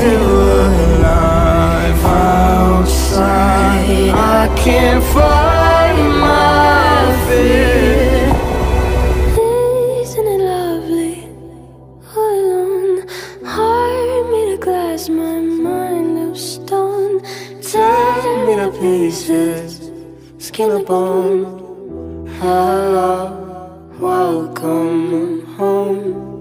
still alive outside. I can't fight my fear. Isn't it lovely? All alone, heart made of glass, my mind of stone. Tear me to pieces, skin and bone. Hello, welcome home.